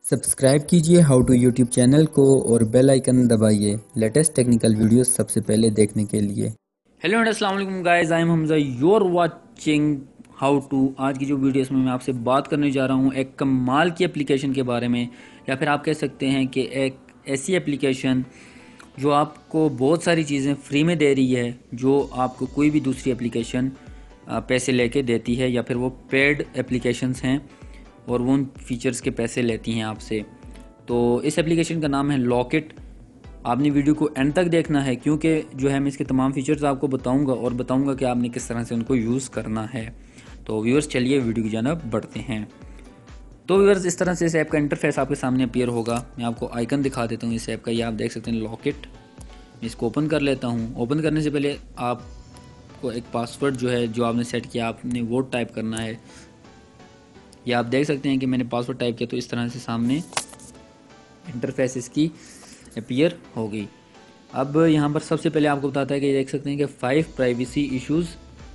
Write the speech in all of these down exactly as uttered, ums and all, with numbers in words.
Subscribe कीजिए how to YouTube channel को और बेल आइकन दबाइए लेटेस्ट टेक्निकल वीडियोस सबसे पहले देखने के लिए। हेलो एंड अस्सलाम वालेकुम guys, I am Hamza, your watching how to. आज की जो वीडियो में मैं आपसे बात करने जा रहा हूँ एक कमाल की एप्लीकेशन के बारे में, या फिर आप कह सकते हैं कि एक ऐसी एप्लीकेशन जो आपको बहुत सारी चीज़ें फ्री में दे रही है, जो आपको कोई भी दूसरी एप्लीकेशन पैसे लेके देती है, या फिर वो पेड एप्लीकेशंस हैं और वो उन फीचर्स के पैसे लेती हैं आपसे। तो इस एप्लीकेशन का नाम है लॉकेट। आपने वीडियो को एंड तक देखना है, क्योंकि जो है मैं इसके तमाम फीचर्स आपको बताऊंगा और बताऊंगा कि आपने किस तरह से उनको यूज़ करना है। तो व्यूअर्स, चलिए वीडियो की जानब बढ़ते हैं। तो व्यूअर्स, इस तरह से इस ऐप का इंटरफेस आपके सामने अपीयर होगा। मैं आपको आइकन दिखा देता हूँ इस ऐप का, ये आप देख सकते हैं लॉकेट। मैं इसको ओपन कर लेता हूँ। ओपन करने से पहले आपको एक पासवर्ड जो है जो आपने सेट किया, आपने वो टाइप करना है। ये आप देख सकते हैं कि मैंने पासवर्ड टाइप किया, तो इस तरह से सामने इंटरफेस इसकी अपीयर हो गई। अब यहाँ पर सबसे पहले आपको बताता है कि देख सकते हैं कि फाइव प्राइवेसी इश्यूज़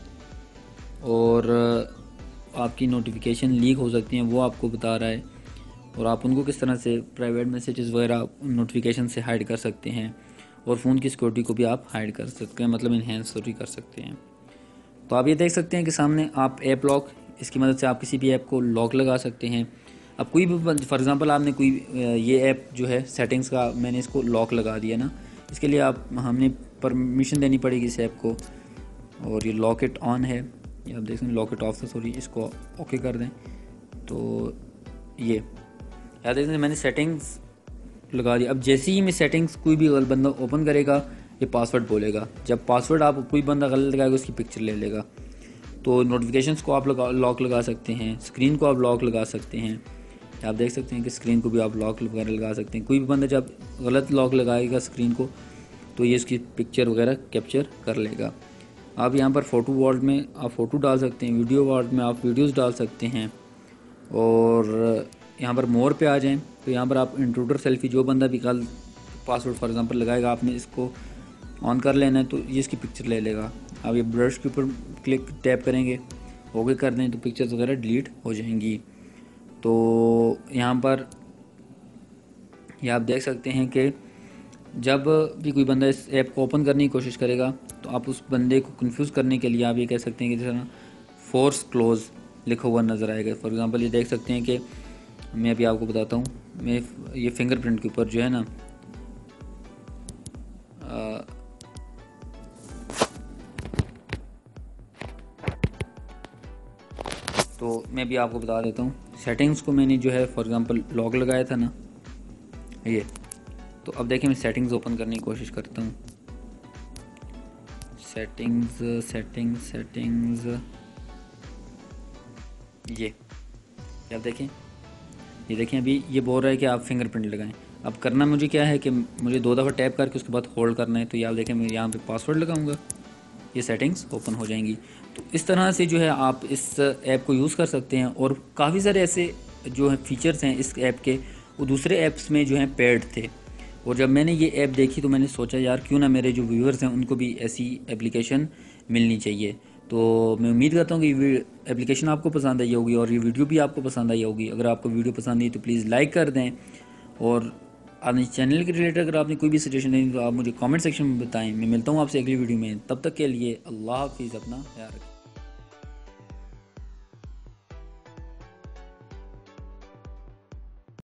और आपकी नोटिफिकेशन लीक हो सकती हैं, वो आपको बता रहा है। और आप उनको किस तरह से प्राइवेट मैसेजेस वगैरह नोटिफिकेशन से हाइड कर सकते हैं, और फ़ोन की सिक्योरिटी को भी आप हाइड कर सकते हैं, मतलब इन्हेंस कर सकते हैं। तो आप ये देख सकते हैं कि सामने आप ऐप लॉक, इसकी मदद से आप किसी भी ऐप को लॉक लगा सकते हैं। अब कोई भी, फॉर एग्ज़ाम्पल आपने कोई ये ऐप जो है सेटिंग्स का, मैंने इसको लॉक लगा दिया ना, इसके लिए आप हमने परमिशन देनी पड़ेगी इस ऐप को। और ये लॉक इट ऑन है, ये आप देख सकते हैं, लॉक इट ऑफ था सॉरी, इसको ओके कर दें। तो ये याद देख सकते हैं मैंने सेटिंग्स लगा दिया। अब जैसे ही मैं सेटिंग्स कोई भी बंदा ओपन करेगा, ये पासवर्ड बोलेगा। जब पासवर्ड आप कोई बंदा गलत लगाएगा, उसकी पिक्चर ले लेगा। तो नोटिफिकेशंस को आप लगा लॉक लगा सकते हैं, स्क्रीन को आप लॉक लगा सकते हैं। आप देख सकते हैं कि स्क्रीन को भी आप लॉक वगैरह लगा सकते हैं। कोई भी बंदा जब गलत लॉक लगाएगा स्क्रीन को, तो ये इसकी पिक्चर वगैरह कैप्चर कर लेगा। आप यहाँ पर फ़ोटो वर्ल्ड में आप फ़ोटो डाल सकते हैं, वीडियो वर्ल्ड में आप वीडियोस डाल सकते हैं। और यहाँ पर मोर पे आ जाएं तो यहाँ पर आप इंट्रूडर सेल्फी, जो बंदा भी कल पासवर्ड फॉर एग्जांपल लगाएगा, आपने इसको ऑन कर लेना है, तो ये इसकी पिक्चर ले लेगा। आप ये ब्रश के ऊपर क्लिक टैप करेंगे, ओके कर दें, तो पिक्चर्स वगैरह डिलीट हो जाएंगी। तो यहाँ पर ये आप देख सकते हैं कि जब भी कोई बंदा इस ऐप को ओपन करने की कोशिश करेगा, तो आप उस बंदे को कंफ्यूज करने के लिए आप ये कह सकते हैं कि जैसे फोर्स क्लोज लिखा हुआ नज़र आएगा। फॉर एग्जांपल ये देख सकते हैं कि मैं अभी आपको बताता हूँ, मैं ये फिंगरप्रिंट के ऊपर जो है ना, आ, तो मैं भी आपको बता देता हूँ। सेटिंग्स को मैंने जो है फॉर एग्जांपल लॉक लगाया था ना, ये। तो अब देखिए मैं सेटिंग्स ओपन करने की कोशिश करता हूँ। सेटिंग्स सेटिंग्स सेटिंग्स ये आप देखें, ये देखें अभी ये बोल रहा है कि आप फिंगरप्रिंट लगाएं। अब करना मुझे क्या है कि मुझे दो दफ़ा टैप करके उसके बाद होल्ड करना है। तो ये आप देखें, मैं यहाँ पे पासवर्ड लगाऊंगा, ये सेटिंग्स ओपन हो जाएंगी। तो इस तरह से जो है आप इस ऐप को यूज़ कर सकते हैं। और काफ़ी सारे ऐसे जो है फीचर्स हैं इस ऐप के, वो दूसरे ऐप्स में जो हैं पेड थे। और जब मैंने ये ऐप देखी तो मैंने सोचा यार क्यों ना मेरे जो व्यूअर्स हैं उनको भी ऐसी एप्लीकेशन मिलनी चाहिए। तो मैं उम्मीद करता हूँ कि ये एप्लीकेशन आपको पसंद आई होगी और ये वीडियो भी आपको पसंद आई होगी। अगर आपको वीडियो पसंद आई तो प्लीज़ लाइक कर दें, और अपने चैनल के रिलेटेड अगर आपने कोई भी सजेशन देनी तो आप मुझे कमेंट सेक्शन में बताएं। मैं मिलता हूँ आपसे अगली वीडियो में, तब तक के लिए अल्लाह हाफिज़, अपना ख्याल रखें।